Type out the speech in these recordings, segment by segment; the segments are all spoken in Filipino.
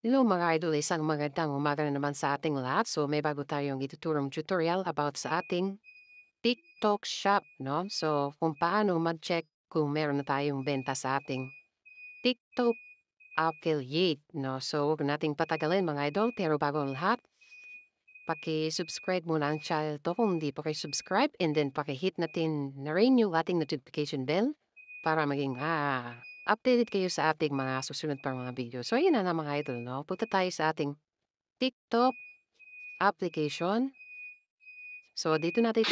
Hello mga idol, isang magandang umaga na naman sa ating lahat. So may bago tayong ituturong tutorial about sa ating TikTok shop, no? So kung paano mag-check kung meron na tayong benta sa ating TikTok affiliate, no? So huwag nating patagalin mga idol, pero bago ang lahat, paki-subscribe muna ang channel to kung hindi pa kayo subscribe, and then paki-hit natin na rin yung ating notification bell para maging updated kayo sa ating mga susunod pang mga video. So ayun na mga idol, no? Punta tayo sa ating TikTok application. So dito natin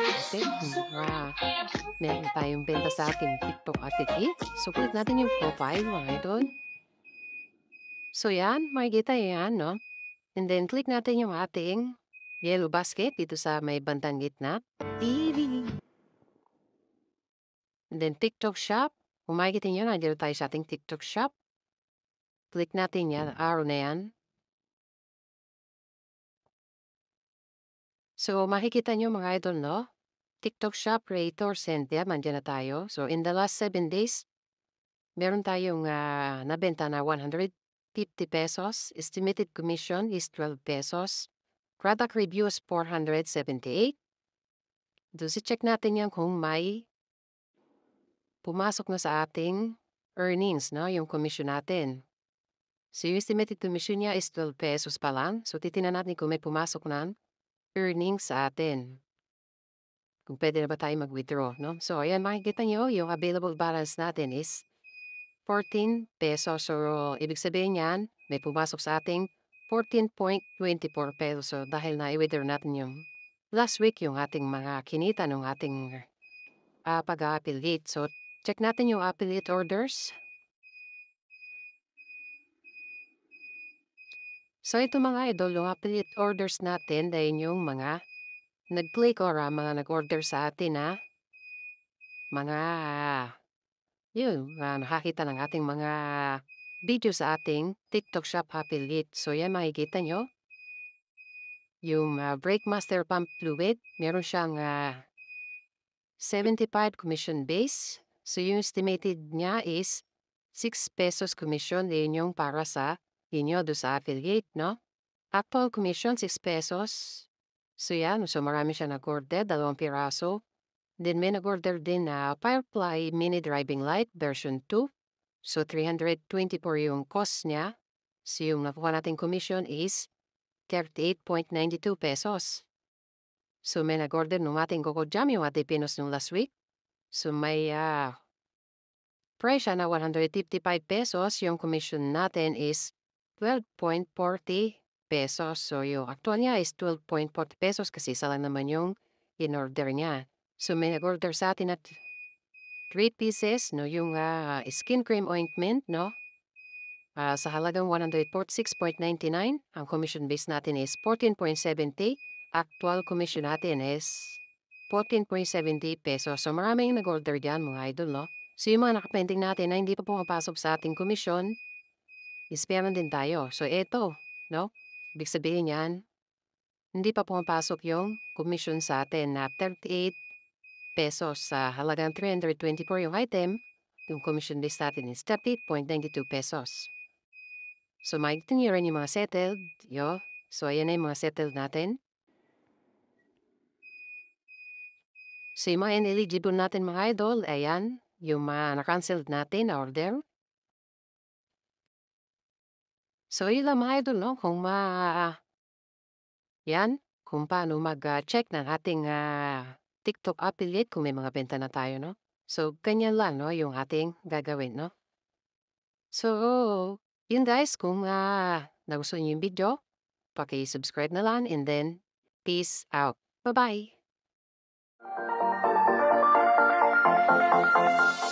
meron tayong benta sa ating TikTok affiliate. So click natin yung profile mga idol. So yan, makikita yan, no? And then click natin yung ating yellow basket dito sa may bandang gitna. And then TikTok shop. Kung makikita nyo, nandiyan tayo sa ating TikTok shop. Click natin yan, arrow na yan. So makikita nyo mga idol, no? TikTok shop creator send yan, nandiyan na tayo. So in the last 7 days, meron tayong nabenta na 150 pesos. Estimated commission is 12 pesos. Product reviews 478. So check natin yan kung may pumasok na sa ating earnings, no? Yung commission natin. So yung estimated commission niya is 12 pesos pa lang. So titingnan natin kung may pumasok na earnings sa atin. Kung pwede na ba tayo mag-withdraw, no? So ayan, makikita nyo, yung available balance natin is 14 pesos. So ibig sabihin yan, may pumasok sa ating 14.24 pesos. So dahil na-withdraw natin yung last week yung ating mga kinita ng ating pag-affiliate. So check natin yung affiliate orders. So ito mga idol, yung affiliate orders natin dahil yung mga nag-click or mga nag-order sa atin na mga nakakita ng ating mga video sa ating TikTok shop affiliate. So yan, makikita nyo yung brake master pump fluid, meron siyang 75 commission base. So yung estimated niya is 6 pesos commission din yung para sa inyo do sa affiliate, no? Actual commission 6 pesos. So yan, so marami siya nag-order, 2 piraso. Then may nag-order din na Firefly Mini Driving Light version 2. So 324 yung cost niya. So yung nakuha nating commission is 38.92 pesos. So may nag-order nung ating Coco Jam, yung ating pinos nung last week. So may price siya na 155 pesos. Yung commission natin is 12.40 pesos. So yung actual niya is 12.40 pesos kasi isa lang naman yung in-order niya. So may nag-order sa atin at 3 pieces, no, yung skin cream ointment, no? Sa halagang 146.99, ang commission base natin is 14.70. Actual commission natin is 14.70 pesos. So maraming nag-order dyan mga idol, no? So yung mga nakapending natin na hindi pa pumapasok sa ating commission, is meron din tayo. So eto, no? Ibig sabihin yan, hindi pa pumapasok yung commission sa atin na 38 pesos sa halagang 324 yung item. Yung commission base natin is 38.92 pesos. So makikita niyo rin yung mga settled. So ayan na yung mga settled natin. So yung mga ineligible natin mga idol, ayan, yung mga na-cancelled natin na order. So yun lang mga idol, no? Kung yan, kung paano mag-check ng ating TikTok affiliate kung may mga benta na tayo, no? So ganyan lang, no, yung ating gagawin, no? So yun guys, kung nagustuhan niyo yung video, paki-subscribe na lang, and then peace out. Bye-bye!